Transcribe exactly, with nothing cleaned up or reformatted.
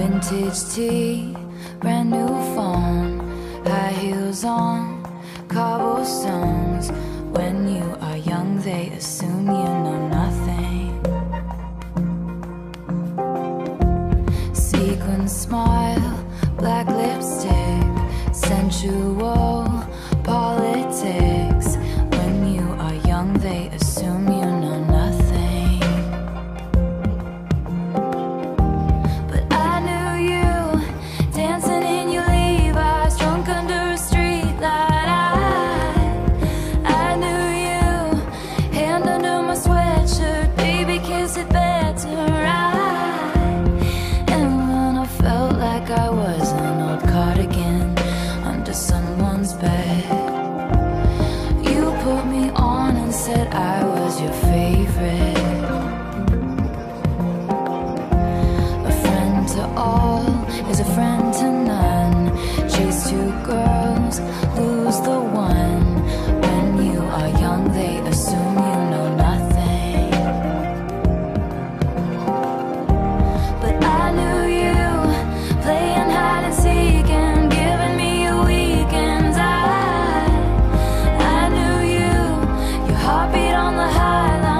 Vintage tea, brand new phone, high heels on, cobblestones. When you are young, they assume you know nothing. Sequin smile, black lipstick, sensual politics. When you are young, they assume you know nothing. But I knew you, dancing in your Levi's, drunk under a streetlight. I, I knew you, hand under my sweatshirt, baby, kiss it better. I, and when I felt like I was an old cardigan under someone's bed, you put me on and said I was your favorite. A friend to all is a friend to none. Chase two girls, lose the one. When you are young, they assume you know nothing. But I knew you, playing hide and seek and giving me your weekends. I, I knew you, your heartbeat on the highline.